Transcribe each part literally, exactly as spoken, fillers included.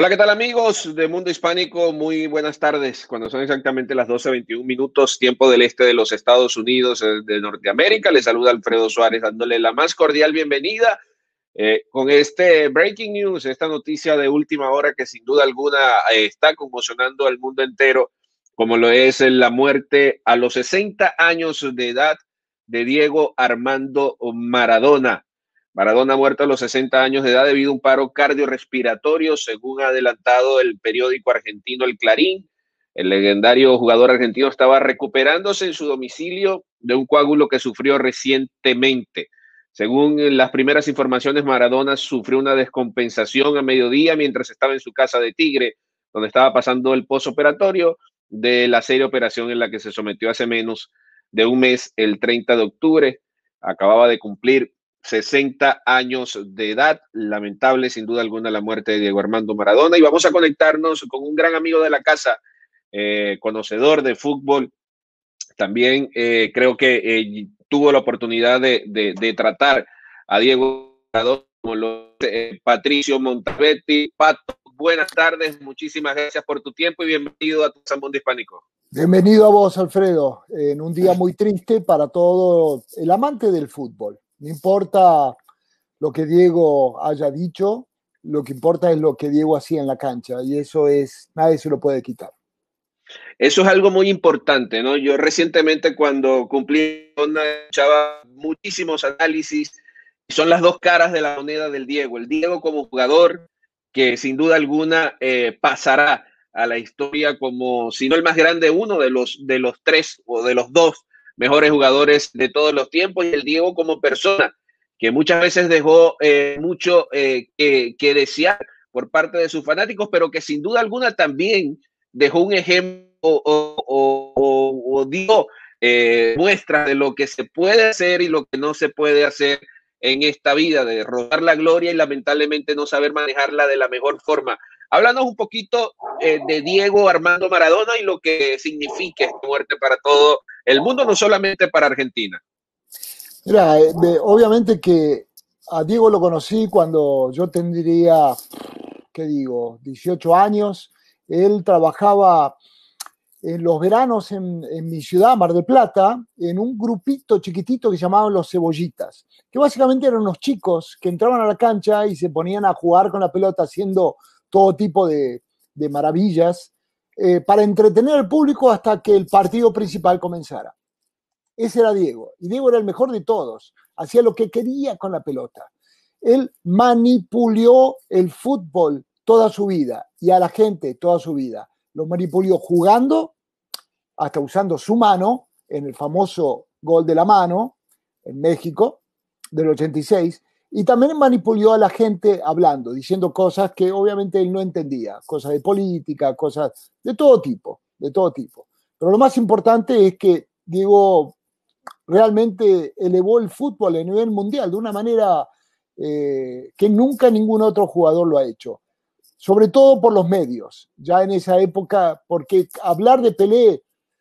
Hola, ¿qué tal amigos de Mundo Hispánico? Muy buenas tardes. Cuando son exactamente las doce veintiún minutos, tiempo del este de los Estados Unidos, eh, de Norteamérica, les saluda Alfredo Suárez dándole la más cordial bienvenida eh, con este breaking news, esta noticia de última hora que sin duda alguna eh, está conmocionando al mundo entero, como lo es la muerte a los sesenta años de edad de Diego Armando Maradona. Maradona muerto a los sesenta años de edad debido a un paro cardiorrespiratorio, según ha adelantado el periódico argentino El Clarín. El legendario jugador argentino estaba recuperándose en su domicilio de un coágulo que sufrió recientemente. Según las primeras informaciones, Maradona sufrió una descompensación a mediodía mientras estaba en su casa de Tigre, donde estaba pasando el posoperatorio de la seria operación en la que se sometió hace menos de un mes, el treinta de octubre. Acababa de cumplir sesenta años de edad. Lamentable, sin duda alguna, la muerte de Diego Armando Maradona. Y vamos a conectarnos con un gran amigo de la casa, eh, conocedor de fútbol. También eh, creo que eh, tuvo la oportunidad de, de, de tratar a Diego Maradona, como lo eh, Patricio Montavetti. Pato, buenas tardes, muchísimas gracias por tu tiempo y bienvenido a tu Mundo Hispánico. Bienvenido a vos, Alfredo, en un día muy triste para todo el amante del fútbol. No importa lo que Diego haya dicho, lo que importa es lo que Diego hacía en la cancha, y eso es, nadie se lo puede quitar. Eso es algo muy importante, ¿no? Yo recientemente cuando cumplí, escuchaba muchísimos análisis, son las dos caras de la moneda del Diego. El Diego como jugador que sin duda alguna eh, pasará a la historia como, si no el más grande, uno de los, de los tres o de los dos mejores jugadores de todos los tiempos, y el Diego como persona, que muchas veces dejó eh, mucho eh, que, que desear por parte de sus fanáticos, pero que sin duda alguna también dejó un ejemplo o, o, o, o dio eh, muestras de lo que se puede hacer y lo que no se puede hacer en esta vida, de rodar la gloria y lamentablemente no saber manejarla de la mejor forma. Háblanos un poquito eh, de Diego Armando Maradona y lo que significa esta muerte para todo el mundo, no solamente para Argentina. Mira, eh, obviamente que a Diego lo conocí cuando yo tendría, ¿qué digo?, dieciocho años. Él trabajaba en los veranos en, en mi ciudad, Mar del Plata, en un grupito chiquitito que llamaban los Cebollitas, que básicamente eran unos chicos que entraban a la cancha y se ponían a jugar con la pelota haciendo todo tipo de, de maravillas eh, para entretener al público hasta que el partido principal comenzara. Ese era Diego, y Diego era el mejor de todos, hacía lo que quería con la pelota. Él manipuló el fútbol toda su vida y a la gente toda su vida. Lo manipuló jugando, hasta usando su mano, en el famoso gol de la mano, en México, del ochenta y seis, y también manipuló a la gente hablando, diciendo cosas que obviamente él no entendía, cosas de política, cosas de todo tipo, de todo tipo. Pero lo más importante es que Diego realmente elevó el fútbol a nivel mundial de una manera eh, que nunca ningún otro jugador lo ha hecho. Sobre todo por los medios, ya en esa época, porque hablar de Pelé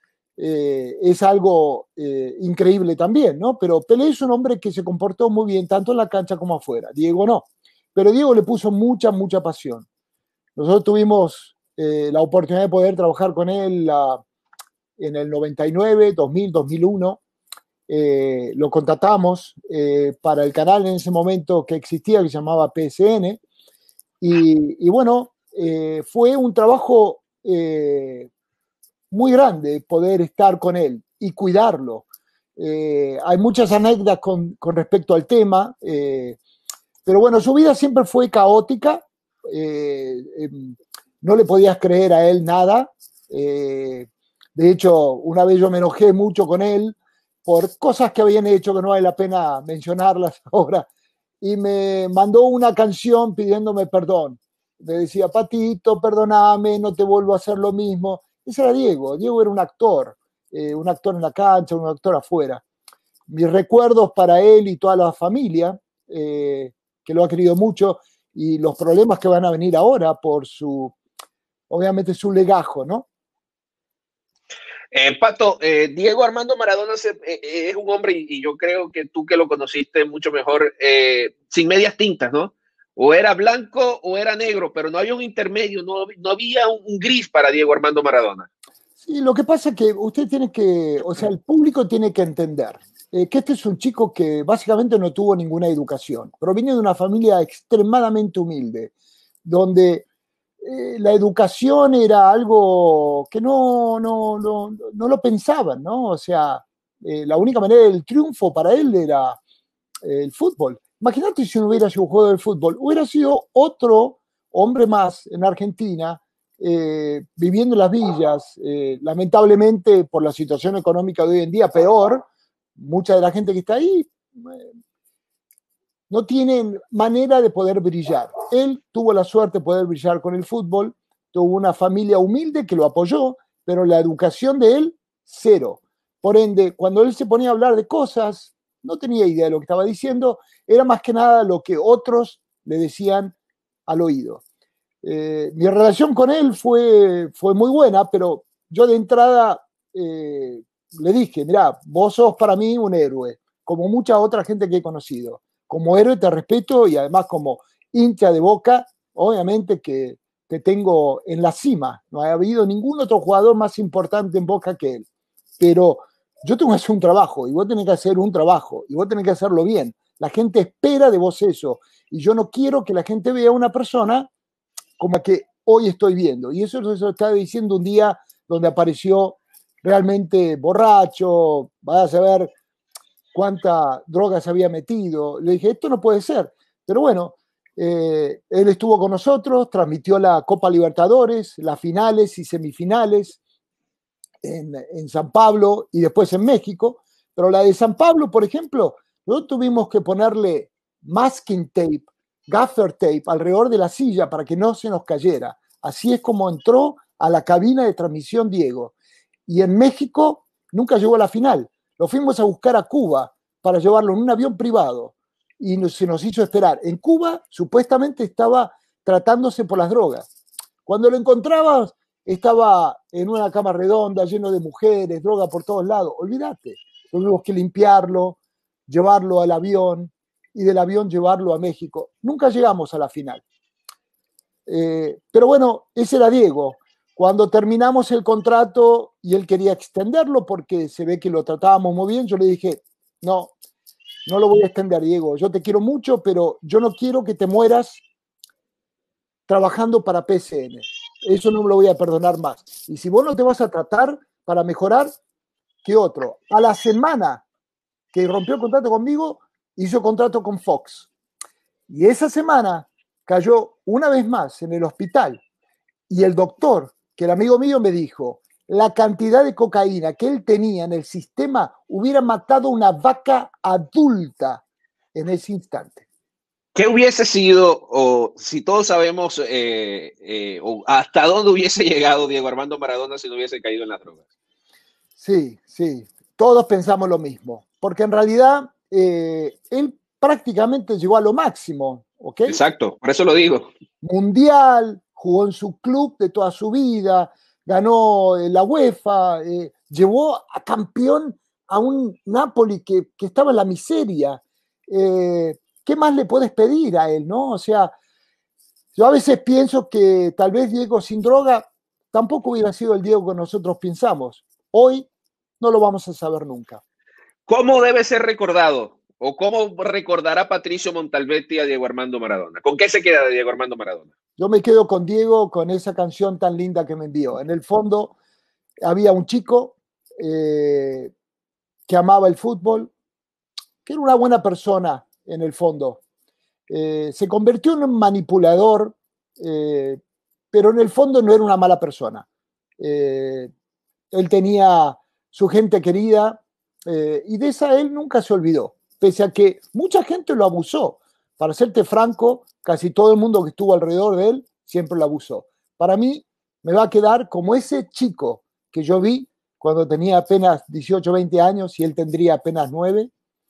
eh, es algo eh, increíble también, ¿no? Pero Pelé es un hombre que se comportó muy bien, tanto en la cancha como afuera. Diego no. Pero Diego le puso mucha, mucha pasión. Nosotros tuvimos eh, la oportunidad de poder trabajar con él la, en el noventa y nueve, dos mil, dos mil uno. Eh, lo contratamos eh, para el canal en ese momento que existía, que se llamaba P S N. Y, y bueno, eh, fue un trabajo eh, muy grande poder estar con él y cuidarlo. Eh, hay muchas anécdotas con, con respecto al tema, eh, pero bueno, su vida siempre fue caótica. Eh, eh, no le podías creer a él nada. Eh, de hecho, una vez yo me enojé mucho con él por cosas que habían hecho que no vale la pena mencionarlas ahora, y me mandó una canción pidiéndome perdón. Me decía, Patito, perdóname, no te vuelvo a hacer lo mismo. Ese era Diego. Diego era un actor, eh, un actor en la cancha, un actor afuera. Mis recuerdos para él y toda la familia, eh, que lo ha querido mucho, y los problemas que van a venir ahora por su, obviamente, su legajo, ¿no? Eh, Pato, eh, Diego Armando Maradona se, eh, es un hombre, y, y yo creo que tú que lo conociste mucho mejor, eh, sin medias tintas, ¿no? O era blanco o era negro, pero no había un intermedio, no, no había un, un gris para Diego Armando Maradona. Sí, lo que pasa es que usted tiene que, o sea, el público tiene que entender eh, que este es un chico que básicamente no tuvo ninguna educación, proviene de una familia extremadamente humilde, donde eh, la educación era algo que no, no, no, no lo pensaban, ¿no? O sea, eh, la única manera del triunfo para él era eh, el fútbol. Imagínate si no hubiera sido un juego del fútbol, hubiera sido otro hombre más en Argentina, eh, viviendo en las villas, eh, lamentablemente por la situación económica de hoy en día, peor, mucha de la gente que está ahí eh, no tienen manera de poder brillar. Él tuvo la suerte de poder brillar con el fútbol, tuvo una familia humilde que lo apoyó, pero la educación de él, cero. Por ende, cuando él se ponía a hablar de cosas, no tenía idea de lo que estaba diciendo, era más que nada lo que otros le decían al oído. Eh, mi relación con él fue, fue muy buena, pero yo de entrada eh, le dije, mira, vos sos para mí un héroe, como mucha otra gente que he conocido. Como héroe te respeto y además como hincha de Boca, obviamente que te tengo en la cima. No ha habido ningún otro jugador más importante en Boca que él. Pero yo tengo que hacer un trabajo y vos tenés que hacer un trabajo y vos tenés que hacerlo bien. La gente espera de vos eso y yo no quiero que la gente vea a una persona como que hoy estoy viendo. Y eso lo estaba diciendo un día donde apareció realmente borracho, vas a saber cuánta droga se había metido. Le dije, esto no puede ser. Pero bueno, eh, él estuvo con nosotros, transmitió la Copa Libertadores, las finales y semifinales en, en San Pablo y después en México. Pero la de San Pablo, por ejemplo, nosotros tuvimos que ponerle masking tape, gaffer tape alrededor de la silla para que no se nos cayera. Así es como entró a la cabina de transmisión Diego. Y en México nunca llegó a la final. Lo fuimos a buscar a Cuba para llevarlo en un avión privado y nos, se nos hizo esperar. En Cuba supuestamente estaba tratándose por las drogas. Cuando lo encontrabas estaba en una cama redonda, lleno de mujeres, droga por todos lados. Olvídate, tuvimos que limpiarlo, llevarlo al avión y del avión llevarlo a México. Nunca llegamos a la final. Eh, pero bueno, ese era Diego. Cuando terminamos el contrato y él quería extenderlo porque se ve que lo tratábamos muy bien, yo le dije, no, no lo voy a extender, Diego. Yo te quiero mucho, pero yo no quiero que te mueras trabajando para P C N. Eso no me lo voy a perdonar más. Y si vos no te vas a tratar para mejorar, ¿qué otro? A la semana que rompió el contrato conmigo, hizo contrato con Fox. Y esa semana cayó una vez más en el hospital. Y el doctor, que era amigo mío, me dijo, la cantidad de cocaína que él tenía en el sistema hubiera matado una vaca adulta en ese instante. ¿Qué hubiese sido, o si todos sabemos, eh, eh, o hasta dónde hubiese llegado Diego Armando Maradona si no hubiese caído en las drogas? Sí, sí, todos pensamos lo mismo, porque en realidad eh, él prácticamente llegó a lo máximo, ¿ok? Exacto, por eso lo digo. Mundial, jugó en su club de toda su vida, ganó eh, la UEFA, eh, llevó a campeón a un Napoli que, que estaba en la miseria. Eh, ¿Qué más le puedes pedir a él, no? O sea, yo a veces pienso que tal vez Diego sin droga tampoco hubiera sido el Diego que nosotros pensamos. Hoy no lo vamos a saber nunca. ¿Cómo debe ser recordado? ¿O cómo recordará Patricio Montalbetti a Diego Armando Maradona? ¿Con qué se queda de Diego Armando Maradona? Yo me quedo con Diego, con esa canción tan linda que me envió. En el fondo había un chico eh, que amaba el fútbol, que era una buena persona en el fondo. Eh, se convirtió en un manipulador, eh, pero en el fondo no era una mala persona. Eh, él tenía su gente querida eh, y de esa él nunca se olvidó, pese a que mucha gente lo abusó. Para serte franco, casi todo el mundo que estuvo alrededor de él siempre lo abusó. Para mí me va a quedar como ese chico que yo vi cuando tenía apenas dieciocho, veinte años y él tendría apenas nueve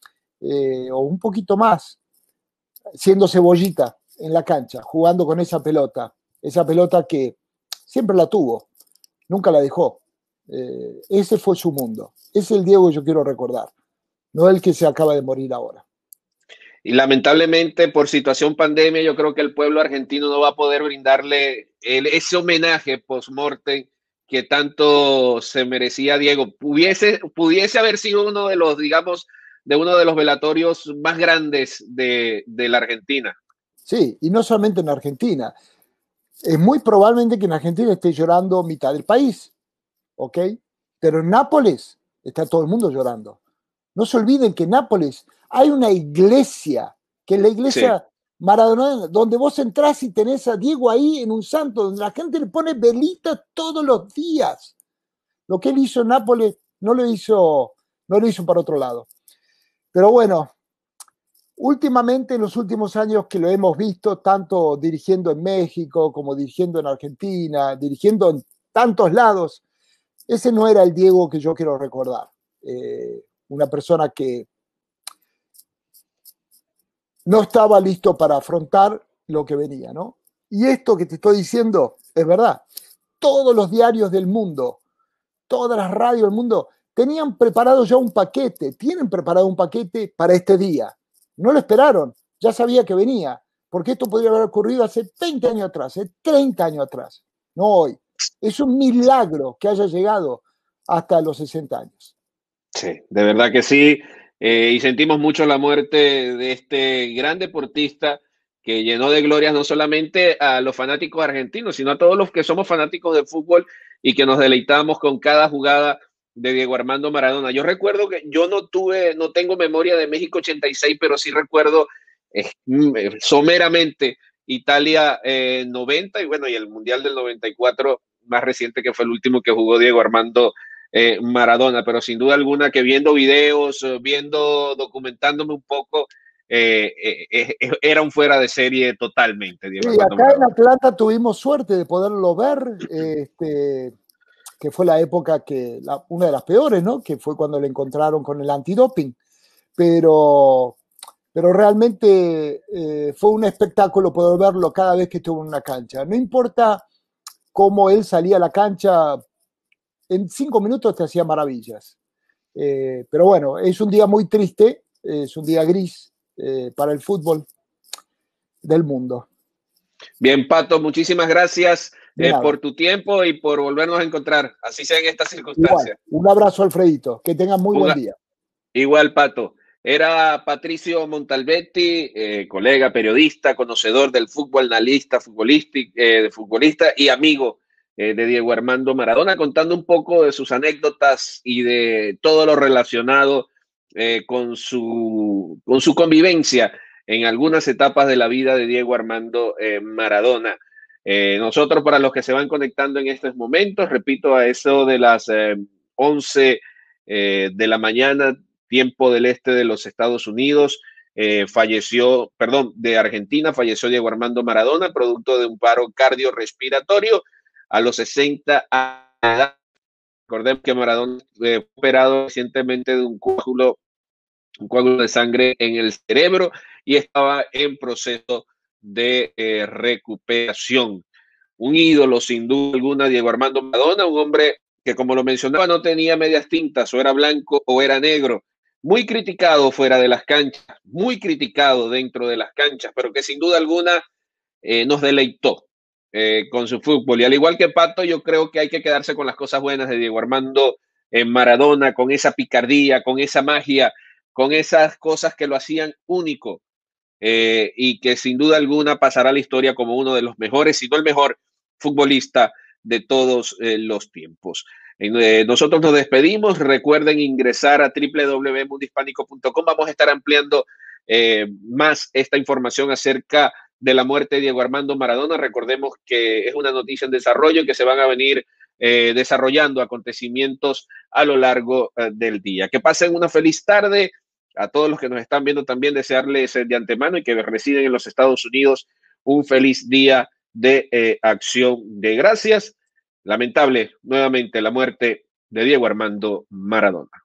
eh, o un poquito más, siendo cebollita en la cancha, jugando con esa pelota, esa pelota que siempre la tuvo, nunca la dejó. Eh, ese fue su mundo. Ese es el Diego que yo quiero recordar, no el que se acaba de morir ahora. Y lamentablemente por situación pandemia yo creo que el pueblo argentino no va a poder brindarle el, ese homenaje post-mortem que tanto se merecía Diego. Pudiese, pudiese haber sido uno de los, digamos, de uno de los velatorios más grandes de, de la Argentina. Sí, y no solamente en Argentina. Es muy probablemente que en Argentina esté llorando mitad del país, ¿ok? Pero en Nápoles está todo el mundo llorando. No se olviden que en Nápoles hay una iglesia, que es la Sí. iglesia maradoniana, donde vos entrás y tenés a Diego ahí en un santo, donde la gente le pone velitas todos los días. Lo que él hizo en Nápoles no lo hizo, no lo hizo para otro lado. Pero bueno, últimamente, en los últimos años que lo hemos visto, tanto dirigiendo en México como dirigiendo en Argentina, dirigiendo en tantos lados, ese no era el Diego que yo quiero recordar. Eh, una persona que no estaba listo para afrontar lo que venía, ¿no? Y esto que te estoy diciendo es verdad. Todos los diarios del mundo, todas las radios del mundo, tenían preparado ya un paquete, tienen preparado un paquete para este día. No lo esperaron, ya sabía que venía, porque esto podría haber ocurrido hace veinte años atrás, hace treinta años atrás, no hoy. Es un milagro que haya llegado hasta los sesenta años. Sí, de verdad que sí. Eh, y sentimos mucho la muerte de este gran deportista que llenó de glorias no solamente a los fanáticos argentinos, sino a todos los que somos fanáticos del fútbol y que nos deleitamos con cada jugada de Diego Armando Maradona. Yo recuerdo que yo no tuve, no tengo memoria de México ochenta y seis, pero sí recuerdo eh, someramente Italia eh, noventa y bueno, y el Mundial del noventa y cuatro más reciente que fue el último que jugó Diego Armando eh, Maradona, pero sin duda alguna que viendo videos, viendo, documentándome un poco, eh, eh, eh, era un fuera de serie totalmente, Diego Sí, Armando acá en Maradona. Atlanta tuvimos suerte de poderlo ver, este, que fue la época que, la, una de las peores, ¿no? Que fue cuando le encontraron con el antidoping. Pero, pero realmente eh, fue un espectáculo poder verlo cada vez que estuvo en una cancha. No importa cómo él salía a la cancha, en cinco minutos te hacía maravillas. Eh, pero bueno, es un día muy triste, es un día gris eh, para el fútbol del mundo. Bien, Pato, muchísimas gracias De eh, nada. por tu tiempo y por volvernos a encontrar, así sea en estas Igual, circunstancias. un abrazo, Alfredito. Que tengan muy Un, buen día. igual, Pato. Era Patricio Montalbetti, eh, colega, periodista, conocedor del fútbol, analista, futbolista, eh, futbolista y amigo eh, de Diego Armando Maradona, contando un poco de sus anécdotas y de todo lo relacionado eh, con, su, con su convivencia en algunas etapas de la vida de Diego Armando eh, Maradona. Eh, nosotros, para los que se van conectando en estos momentos, repito, a eso de las eh, once eh, de la mañana, tiempo del este de los Estados Unidos, eh, falleció, perdón, de Argentina, falleció Diego Armando Maradona, producto de un paro cardiorrespiratorio a los sesenta años. Recordemos que Maradona fue eh, operado recientemente de un coágulo, un coágulo de sangre en el cerebro y estaba en proceso de eh, recuperación. Un ídolo, sin duda alguna, Diego Armando Maradona, un hombre que, como lo mencionaba, no tenía medias tintas, o era blanco o era negro. Muy criticado fuera de las canchas, muy criticado dentro de las canchas, pero que sin duda alguna eh, nos deleitó eh, con su fútbol. Y al igual que Pato, yo creo que hay que quedarse con las cosas buenas de Diego Armando eh, Maradona, con esa picardía, con esa magia, con esas cosas que lo hacían único eh, y que sin duda alguna pasará a la historia como uno de los mejores, si no el mejor futbolista de todos eh, los tiempos. Eh, nosotros nos despedimos. Recuerden ingresar a doble u doble u doble u punto mundo hispánico punto com. Vamos a estar ampliando eh, más esta información acerca de la muerte de Diego Armando Maradona. Recordemos que es una noticia en desarrollo y que se van a venir eh, desarrollando acontecimientos a lo largo eh, del día. Que pasen una feliz tarde. A todos los que nos están viendo también desearles de antemano y que residen en los Estados Unidos un feliz día de eh, acción de gracias. Lamentable nuevamente la muerte de Diego Armando Maradona.